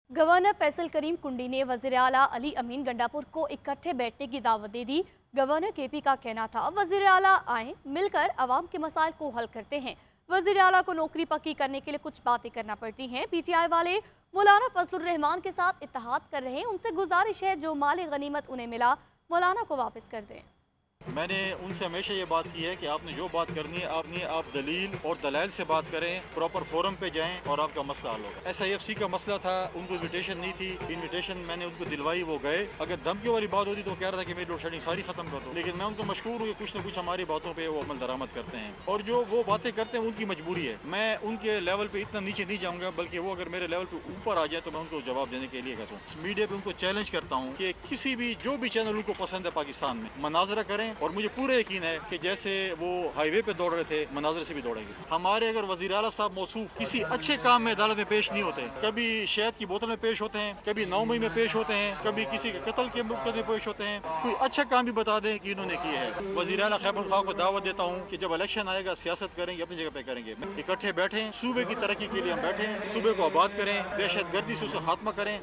Governor Faisal करीम कुंडी ने वज़ीर आला अली अमीन गंडापुर को इकट्ठे बैठने की दावत दे दी। गवर्नर केपी का कहना था, वज़ीर आला आए, मिलकर आवाम के मसाइल को हल करते हैं। वज़ीर आला को नौकरी पक्की करने के लिए कुछ बातें करना पड़ती हैं। पीटीआई वाले मौलाना फजलुर रहमान के साथ इत्तेहाद कर रहे हैं। उनसे गुजारिश है, जो माल गनीमत उन्हें मिला, मौलाना को वापस कर दें। मैंने उनसे हमेशा ये बात की है कि आपने जो बात करनी है आप दलील और दलाइल से बात करें, प्रॉपर फोरम पे जाएं और आपका मसला हल होगा। SIFC का मसला था, उनको इन्विटेशन नहीं थी, इन्विटेशन मैंने उनको दिलवाई, वो गए। अगर धमकी वाली बात होती तो कह रहा था कि मेरी लोड शेडिंग सारी खत्म कर दो, लेकिन मैं उनको मशहूर हूँ कि कुछ न कुछ हमारी बातों पर वो अमल दरामद करते हैं और जो वो बातें करते हैं उनकी मजबूरी है। मैं उनके लेवल पे इतना नीचे नहीं जाऊंगा, बल्कि वो अगर मेरे लेवल पे ऊपर आ जाए तो मैं उनको जवाब देने के लिए कहता हूँ। मीडिया पे उनको चैलेंज करता हूँ कि किसी भी जो भी चैनल उनको पसंद है पाकिस्तान में मनाजरा करें, और मुझे पूरे यकीन है कि जैसे वो हाईवे पे दौड़ रहे थे, मनाजरे से भी दौड़ेंगे। हमारे अगर वज़ीर आला साहब मौसूफ किसी अच्छे काम में अदालत में पेश नहीं होते, कभी शहद की बोतल में पेश होते हैं, कभी 9 मई में पेश होते हैं, कभी किसी के कत्ल के मुकदमे में पेश होते हैं, कोई अच्छा काम भी बता दें कि इन्होंने किए है। वज़ीर आला खैबर पख्तूनख्वा को दावत देता हूँ कि जब इलेक्शन आएगा सियासत करेंगे, अपनी जगह पे करेंगे, इकट्ठे बैठें, सूबे की तरक्की के लिए हम बैठे, सूबे को आबाद करें, दहशत गर्दी से उसे खात्मा करें।